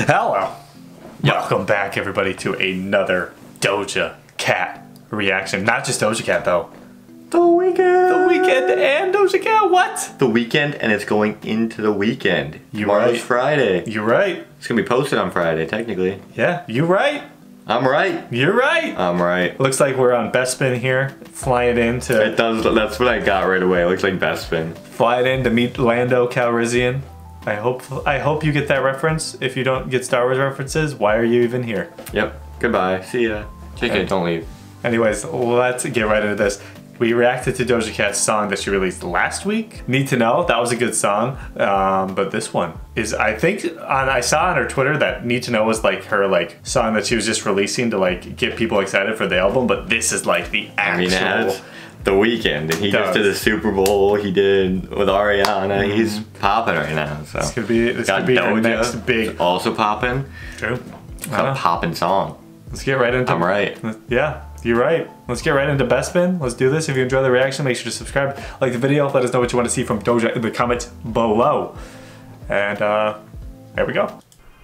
Hello. Welcome back, everybody, to another Doja Cat reaction. Not just Doja Cat, though. The Weeknd. The Weeknd and Doja Cat. What? The Weeknd, and it's going into the weekend. You're Tomorrow's right. Friday. You're right. It's gonna be posted on Friday, technically. Yeah, you're right. I'm right. You're right. I'm right. Looks like we're on Bespin here, flying in It to does. That's what I got right away. It looks like Bespin. meet Lando Calrissian. I hope you get that reference. If you don't get Star Wars references, why are you even here? Yep. Goodbye. See ya. JK, don't leave. Anyways, let's get right into this. We reacted to Doja Cat's song that she released last week. Need to Know, that was a good song. But this one is, I think, I saw on her Twitter that Need to Know was like her song that she was just releasing to get people excited for the album. But this is like the actual. I mean, it has The Weeknd, and he just did a Super Bowl. He did with Ariana. He's popping right now. So this could be her next big. Also popping. True. It's a popping song. Let's get right into. I'm right. Yeah. You're right. Let's get right into Bespin. Let's do this. If you enjoy the reaction, make sure to subscribe, like the video, let us know what you want to see from Doja in the comments below. And there we go.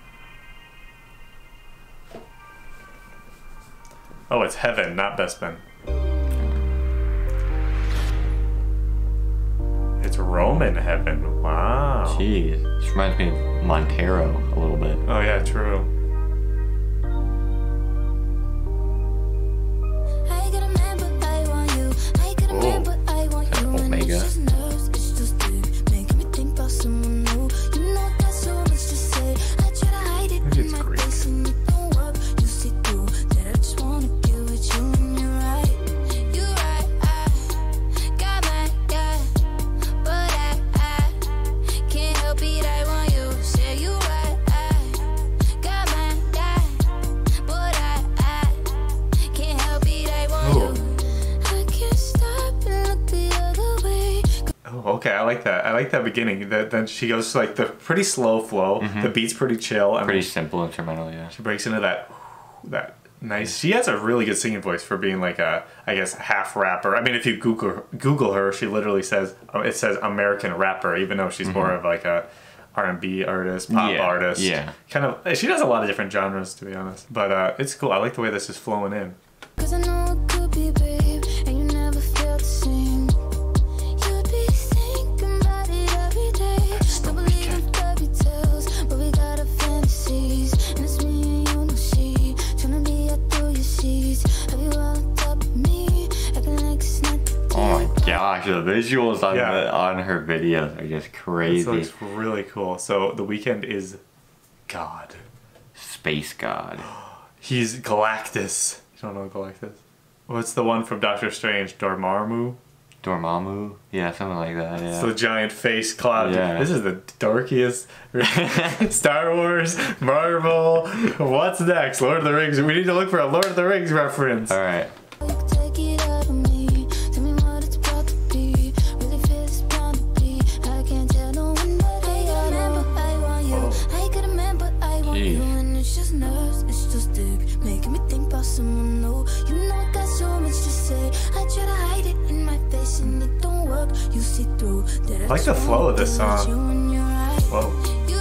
Oh, it's Heaven, not Bespin. It's Roman Heaven. Wow. Jeez. This reminds me of Montero a little bit. Oh yeah, true. Omega. Maybe it's Greek. Okay, I like that. I like that beginning. Then she goes to like the pretty slow flow. The beat's pretty chill. Pretty simple instrumental, yeah. She breaks into that nice. She has a really good singing voice for being like a, I guess, half rapper. I mean, if you Google her, she literally says it says American rapper, even though she's more of like a R&B artist, pop artist. Yeah. Kind of. She does a lot of different genres, to be honest. But it's cool. I like the way this is flowing in. 'Cause I know it could be, babe, and you never felt the same. Gosh, the visuals on her videos are just crazy. This looks really cool. So The Weeknd is God. Space God. He's Galactus. You don't know Galactus? What's the one from Doctor Strange? Dormammu? Dormammu? Yeah, something like that, yeah. It's the giant face cloud. Yeah. This is the darkest. Star Wars, Marvel. What's next? Lord of the Rings. We need to look for a Lord of the Rings reference. Alright. I like the flow of this song. Whoa.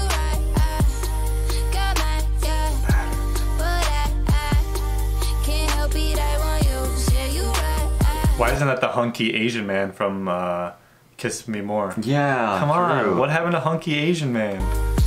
Why isn't that the hunky Asian man from Kiss Me More? Yeah. Come on, true. what happened to hunky Asian man?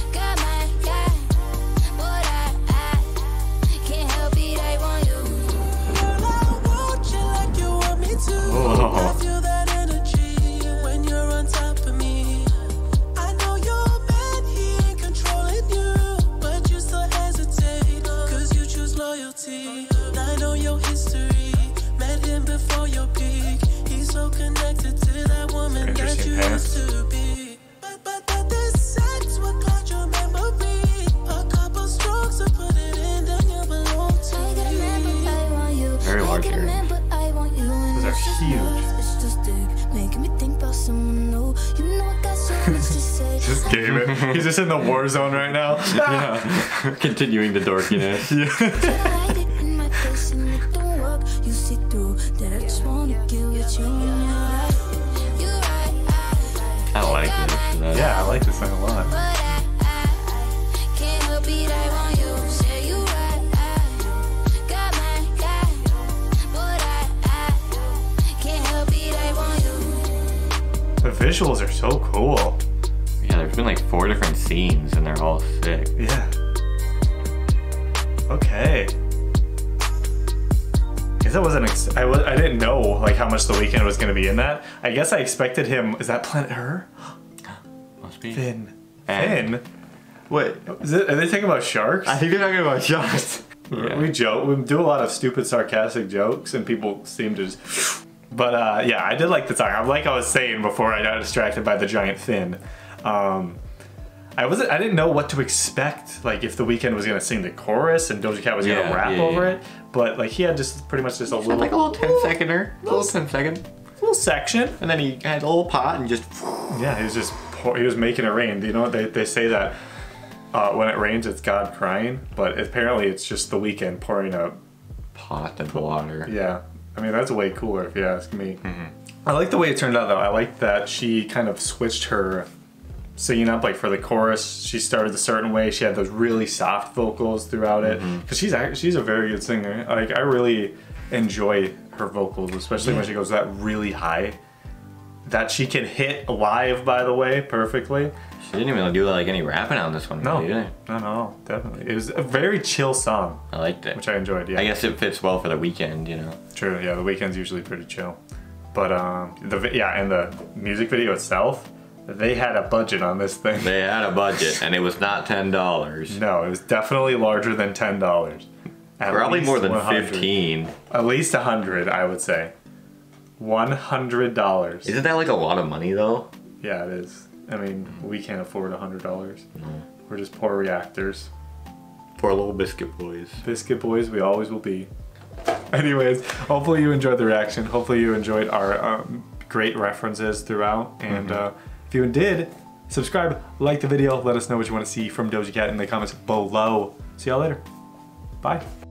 I know your history. Met him before your peak. He's so connected to that woman that you used to be. But the sex will cloud your memory. A couple strokes to put it in, then you belong to me. Very large earrings. Those are huge. Making me think about someone new. You know I got so much to say. Just gave it. He's just in the war zone right now. Yeah. Continuing the dorkiness. I like this. Yeah, I like this song a lot. Can't help it, I want visuals are so cool. Yeah, there's been like 4 different scenes and they're all sick. Yeah. Okay. Guess I wasn't. I didn't know like how much The Weeknd was gonna be in that. I guess I expected him. Is that Planet Her? Must be. Finn. And- Finn. What? Are they talking about sharks? I think they're talking about sharks. Yeah. We joke. We do a lot of stupid, sarcastic jokes, and people seem to just. But yeah, I did like the song. Like I was saying before, I got distracted by the giant fin. I didn't know what to expect. Like if The Weeknd was gonna sing the chorus and Doja Cat was gonna rap over it, but like he had just pretty much just a little, like a little 10-seconder, little 10-second, little section, and then he had a little pot and just. Yeah, he was just he was making it rain. You know what they say that when it rains, it's God crying, but apparently it's just The Weeknd pouring a pot of water. Yeah, I mean that's way cooler if you ask me. I like the way it turned out though. I like that she kind of switched her singing up. Like for the chorus, she started a certain way. She had those really soft vocals throughout it because she's a very good singer. Like I really enjoy her vocals, especially when she goes that really high. That she can hit live, by the way, perfectly. She didn't even do like any rapping on this one. No, either. no, definitely. It was a very chill song. I liked it, which I enjoyed. Yeah, I guess it fits well for The Weeknd, you know. True. Yeah, The Weeknd's usually pretty chill, but and the music video itself, they had a budget on this thing. They had a budget, and it was not $10. No, it was definitely larger than $10. Probably more than 100. 15. At least 100, I would say. $100. Isn't that like a lot of money though? Yeah, it is. I mean, we can't afford $100. We're just poor reactors. Poor little biscuit boys. Biscuit boys, we always will be. Anyways, hopefully you enjoyed the reaction. Hopefully you enjoyed our great references throughout. And if you did, subscribe, like the video, let us know what you want to see from Doja Cat in the comments below. See y'all later. Bye.